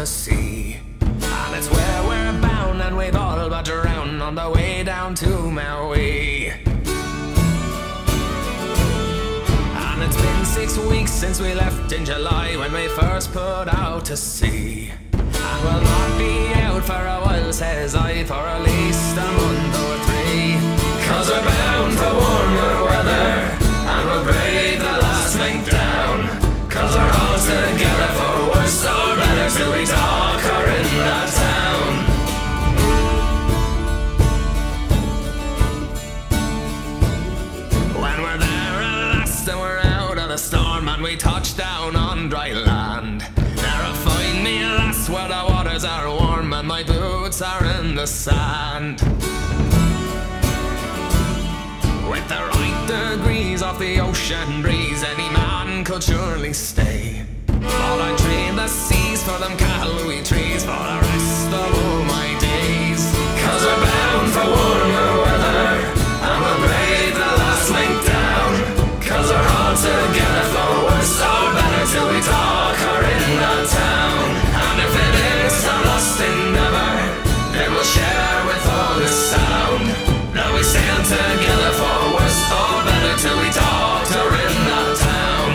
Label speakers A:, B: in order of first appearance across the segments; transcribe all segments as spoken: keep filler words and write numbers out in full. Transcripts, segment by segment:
A: the sea. And it's where we're bound, and we've all but drowned on the way down to Maui. And it's been six weeks since we left in July, when we first put out to sea. And we'll not be out for a while, says I, for at least a month or three. Cause we're bound for warmer weather, and we'll brave the last link down. Cause we're all together for worse or better, till we talk her in that town. When we're there at last and we're out of the storm, and we touch down on dry land, there'll find me lass where the waters are warm and my boots are in the sand. With the right degrees of the ocean breeze, any man could surely stay. But I trade the seas for them Kahului trees for the rest of all my days. Cause we're bound for warmer weather, and we'll brave the last link down. Cause we're all together for worse or better, till we talk her in the town. And if it is a lost endeavor, then we'll share with all the sound that we sail together for worse or better, till we talk her in the town.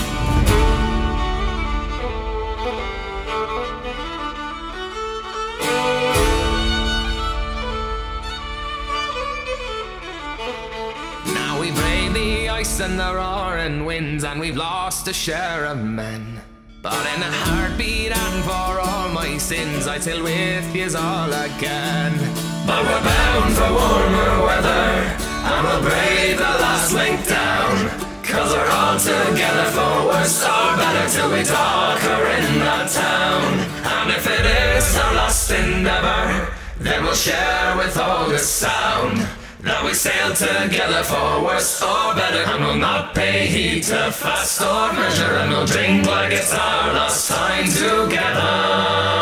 A: Now we brave the ice and the roaring winds, and we've lost a share of men. But in a heartbeat and for all my sins, I'd sail with yous all again. But we're bound for warmer weather, and we'll brave the last link down. Cause we're all together for worse or better, till we talk her in the town. And if it is a lost endeavor, then we'll share with all the sound that we sail together for worse or better. And we'll not pay heed to fast or measure, and we'll drink like it's our last time together.